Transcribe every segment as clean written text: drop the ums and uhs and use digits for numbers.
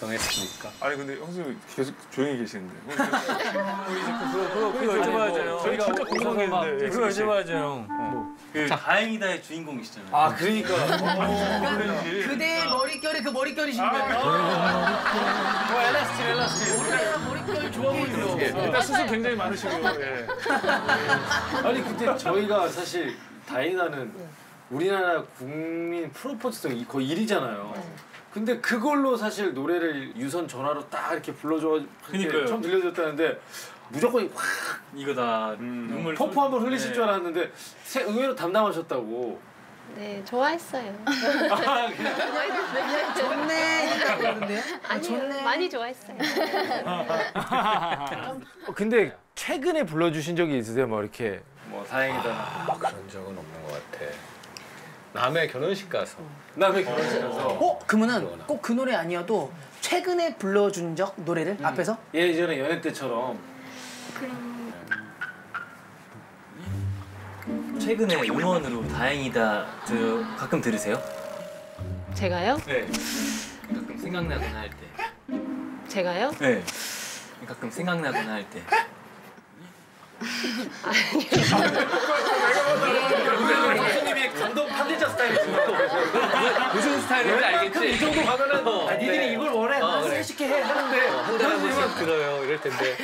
정했으니까. 아니 근데 형수님 계속 조용히 계시는데. 그거 여쭤봐야죠. 저희가 진짜 궁금했는데. 그거 여쭤봐야죠, 형. 그 다행이다의 주인공이시잖아요. 아, 그러니까. 그대의 머릿결에 그 머릿결이신 거예요. 엘라스틴. 우리나라 머릿결 좋아 보이죠. 일단 수술 굉장히 많으시고요. 예. 아니 근데 저희가 사실 다행이다는 우리나라 국민 프로포즈송 거의 1위잖아요. 근데 그걸로 사실 노래를 유선 전화로 딱 이렇게 불러줘 처음 들려줬다는데 무조건 확 이거다. 눈물 퍼프 한번 흘리실 줄 알았는데 의외로 담담하셨다고. 네, 좋아했어요. 좋네. 그러는데요? 아니, 좋네. 많이 좋아했어요. 근데 최근에 불러주신 적이 있으세요? 뭐 이렇게 뭐 다행이다. 그런 적은 없는 것 같아. 남의 결혼식 가서. 남의 결혼식 가서. 그러면은 꼭 그 노래 아니어도 최근에 불러준 적 노래를 앞에서? 예전에 연애 때처럼. 최근에 음원으로 다행이다 가끔 들으세요? 제가요? 네. 가끔 생각나거나 할 때. 제가요? 네. 가끔 생각나거나 할 때. 교수님이 감동 판대자 스타일이죠. 무슨 스타일인지 알겠지? 이 정도 가면은 니들이 이걸 원해. 쉽게 해 하는데 한 달에 한 번씩 들어요. 이럴 텐데.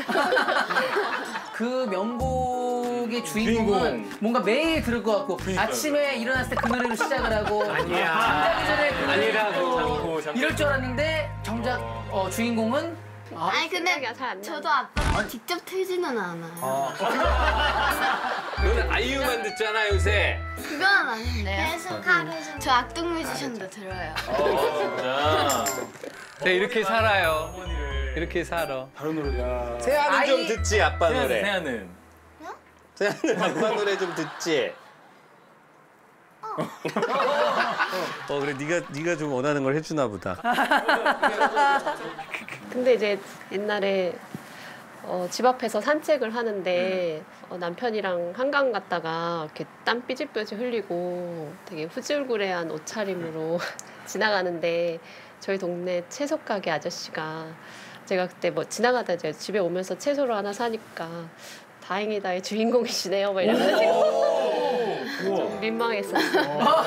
그 명곡의 주인공은 뭔가 매일 들을 것 같고 아침에 일어났을 때 그 노래로 시작을 하고 잠자기 전에 그 노래를 듣고 이럴 줄 알았는데 정작 주인공은 아니 근데 잘안 나요. 저도 아빠가 직접 틀지는 않아요. 너는 아이유만 듣잖아 요새. 그건 아닌데요. 계속 저 악동 뮤지션도 들어요. 진짜. 네, 이렇게 살아요. 이렇게 살아. 다른 노래야. 세아는 좀 듣지 아빠 노래. 세아는. 세아는 아빠 노래 좀 듣지. 그래 네가 좀 원하는 걸 해주나 보다. 근데 이제 옛날에 집 앞에서 산책을 하는데 남편이랑 한강 갔다가 이렇게 땀 삐질삐질 흘리고 되게 후줄그레한 옷차림으로 지나가는데 저희 동네 채소 가게 아저씨가 제가 그때 뭐 지나가다 이제 집에 오면서 채소를 하나 사니까 다행이다의 주인공이시네요 막 이러면서 좀 민망했었어요. 야,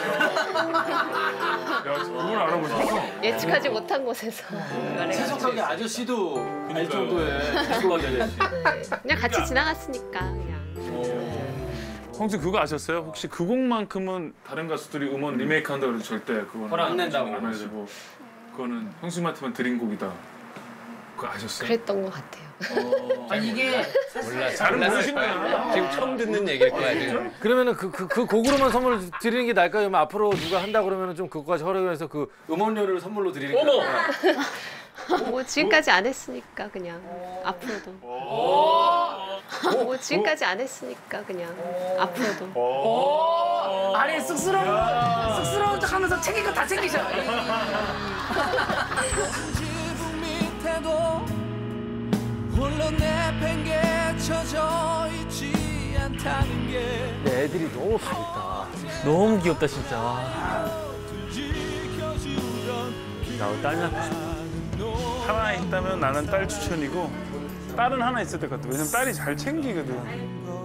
그걸 알아보셨어? 예측하지 못한 곳에서 채석하게 아저씨도 알 정도의 채석하게 아저씨. 그냥 같이 지나갔으니까 그냥. 형수 그거 아셨어요? 혹시 그 곡만큼은 다른 가수들이 음원 리메이크 한다고 해도 절대 그거는 허락 안 낸다고. 안 해주고 그거는 형수님한테만 드린 곡이다. 그거 아셨어요? 그랬던 것 같아요. 아니 이게 몰라. 잘은 모르신 거야. 지금 처음 듣는 얘기일 거야 지금. 그러면은 그 곡으로만 선물 드리는 게 나을까요? 아니면 앞으로 누가 한다 그러면은 좀 그거까지 허락해서 그 음원료를 선물로 드리는 게 나을까요? 뭐 지금까지 안 했으니까 그냥 앞으로도. 뭐 지금까지 안 했으니까 그냥 앞으로도. 아니 쑥스러운 척 하면서 챙길 거 다 챙기셔. 근데 애들이 너무 밝다. 너무 귀엽다 진짜. 나도 딸 낳고 싶어. 하나 있다면 나는 딸 추천이고 딸은 하나 있을 것 같아. 왜냐면 딸이 잘 챙기거든.